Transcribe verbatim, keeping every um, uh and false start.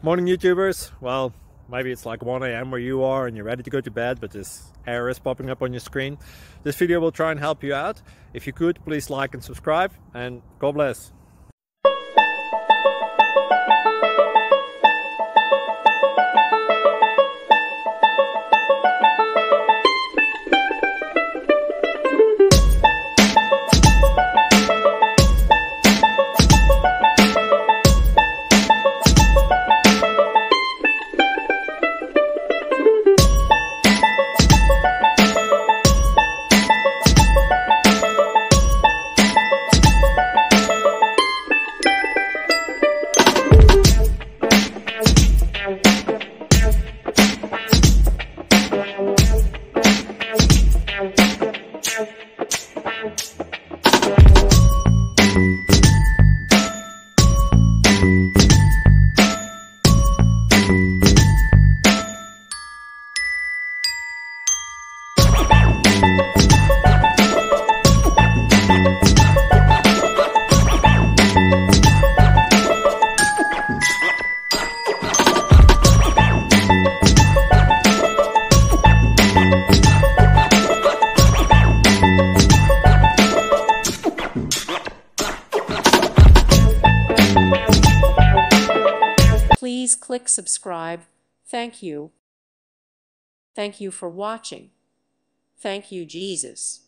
Morning YouTubers. Well, maybe it's like one A M where you are and you're ready to go to bed, but this error is popping up on your screen. This video will try and help you out. If you could, please like and subscribe, and God bless. Please click subscribe. Thank you. Thank you for watching. Thank you, Jesus.